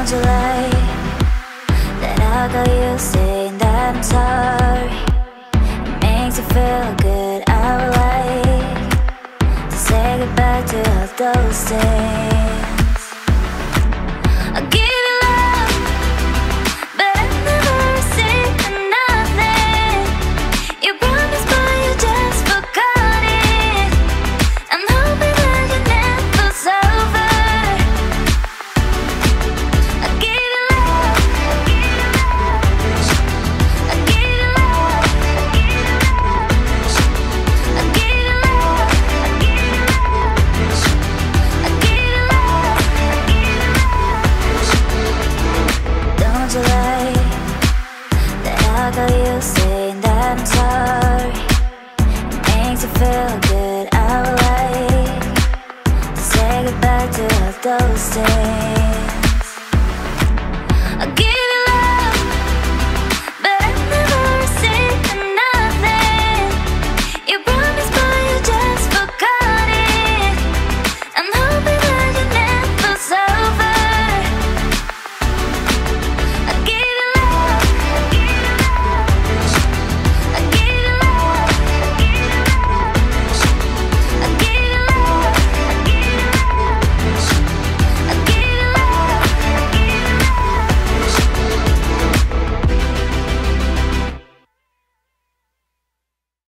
sounds alike, then I got you saying that I'm sorry. It makes you feel good, I would like to say goodbye to all those things.